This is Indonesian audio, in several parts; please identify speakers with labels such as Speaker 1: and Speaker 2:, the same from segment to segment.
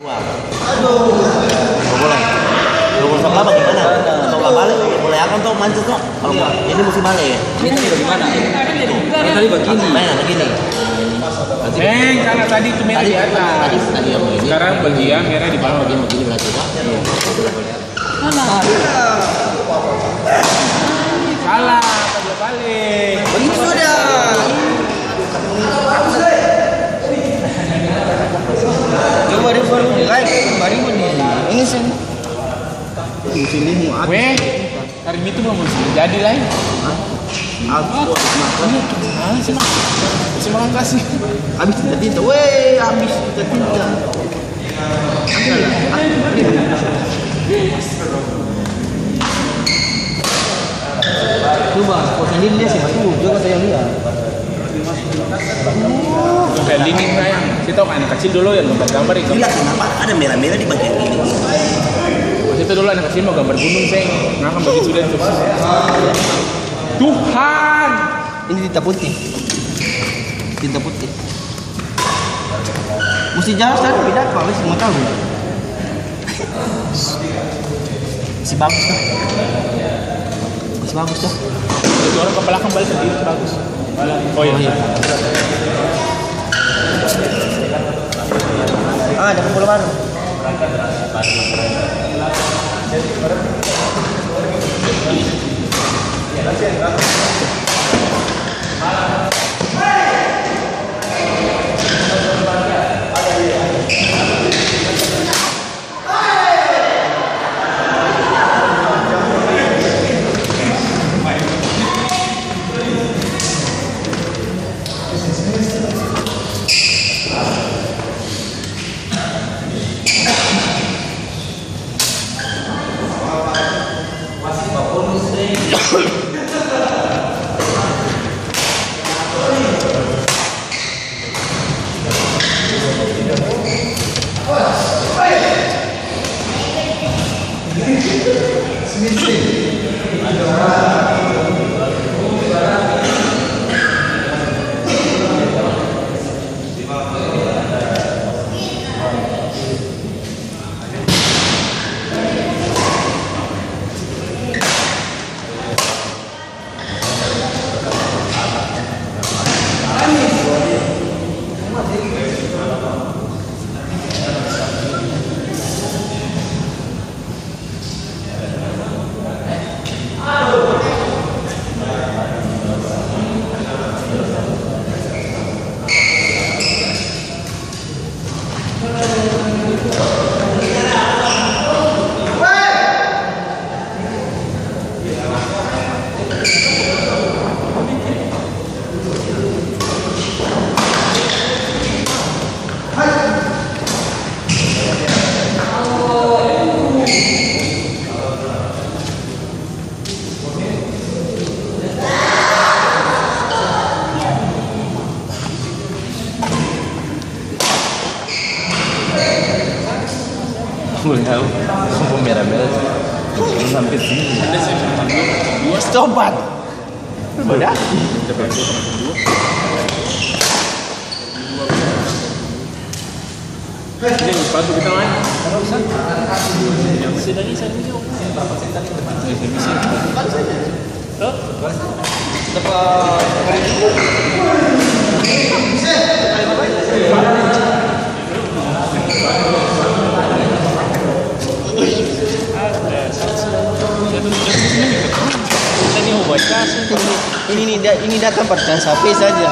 Speaker 1: Wah. Aduh. Nggak boleh. Kalau sebelah bagaimana? Kalau nggak balik, boleh akan tuh manjat tuh. Kalau nggak, ini mesti balik ya.
Speaker 2: Ini bagaimana? Tadi begini.
Speaker 1: Mainan begini.
Speaker 3: Karena tadi itu merah di atas.
Speaker 1: Tadi yang begini.
Speaker 3: Sekarang bagian merah di bawah.
Speaker 1: Begini berarti pak.
Speaker 3: Salah, tadi balik.
Speaker 2: Begitu sudah. Coba dia baru like kembali ini sih. Sini mau
Speaker 3: Weh, hari itu belum jadi lah.
Speaker 2: aku
Speaker 3: Masih makan kasih.
Speaker 2: habis kita tinta, weh habis kita tinta. Coba, posisi dia sih batu, coba saya lihat.
Speaker 3: Kayak dingin sayang. Kita tahu anak kecil dulu yang gambar itu.
Speaker 1: Gila kenapa ada merah-merah di bagian ini?
Speaker 3: Waktu itu dulu anak kecil mau gambar gunung sayang. Nah kan begitu sudah terus. Tuhan.
Speaker 2: Ini tinta putih. Tinta putih. Mesti jalan tadi tidak apa, masih mau tahu. Masih bagus tuh. Masih bagus tuh.
Speaker 3: Itu orang ke belakang balik sendiri itu bagus. Oh iya.
Speaker 2: Ada pemula baru.
Speaker 1: Belum tahu. Sumpah merah-merah. Sampai sini.
Speaker 2: Coba. Udah.
Speaker 3: Ini sepatu kita main. Yang masih dari saya video. Berapa sen tadi?
Speaker 2: Ini datang percaya sapi saja.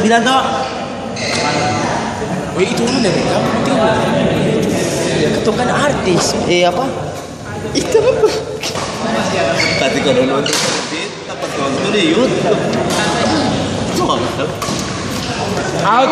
Speaker 1: 9 toh.
Speaker 3: Wih itu lu dari kamu tinggal.
Speaker 2: Ya ketukan artis.
Speaker 1: Apa?
Speaker 2: Itu apa?
Speaker 1: Tadi kalau nonton dapat nonton di YouTube. Coba.
Speaker 3: Out.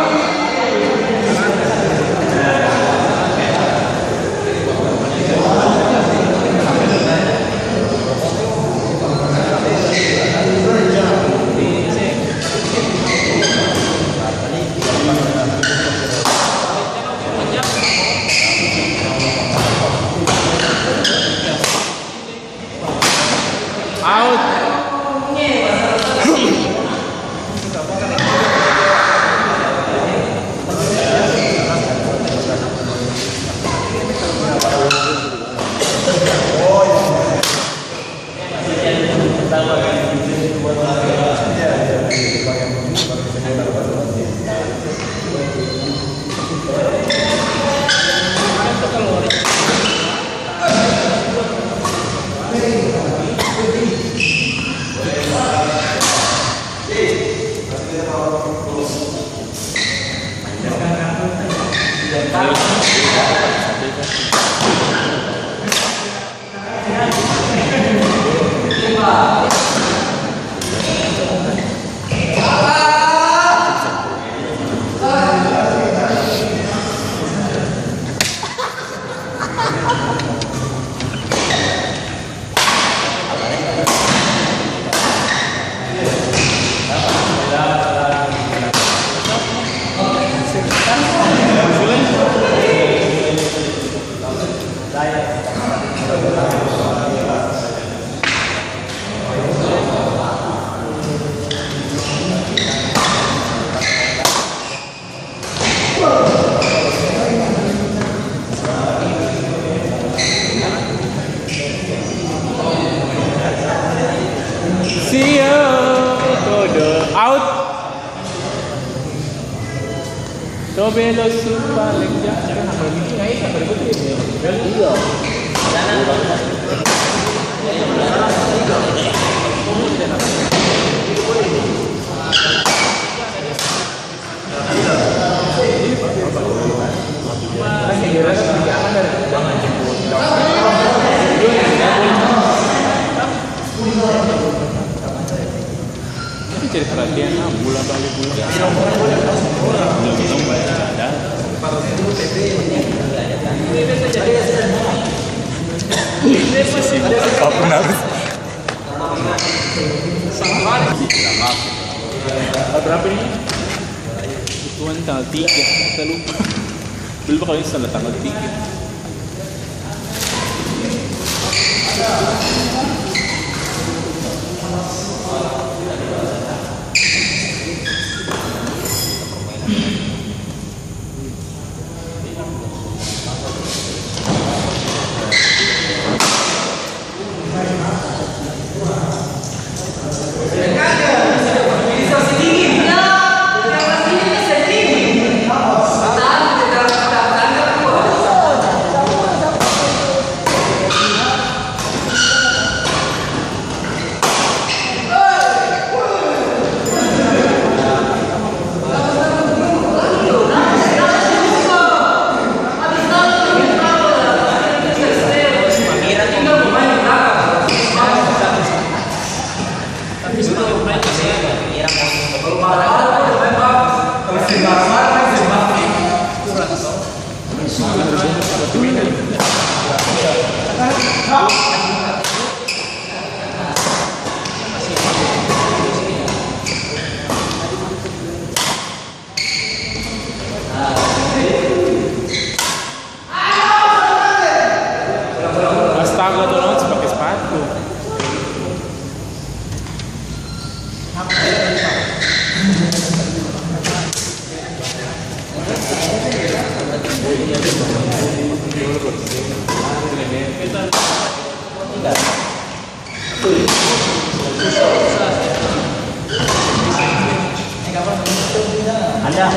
Speaker 3: See ya. Out. Tobelo paling jahat. Apa gitu nggak sampai begitu ya?
Speaker 2: Iya.
Speaker 3: Ini jadi perhatian bulan balik bulan. Ada. Apapun habis. Berapa ini? Ituan tanggal 3, kita lupa. Belum kalau ini salah tanggal 3. Astaga, tuh lawan pakai sepatu.
Speaker 1: Anda.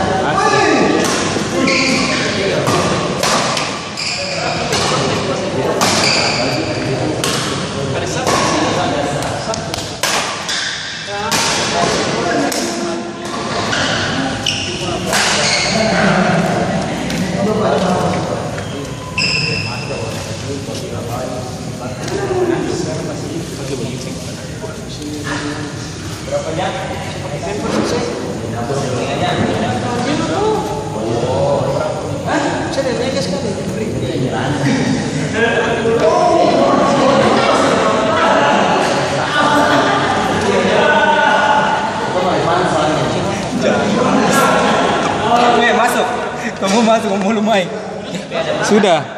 Speaker 2: Masuk. Kamu masuk, kamu lumai. Sudah.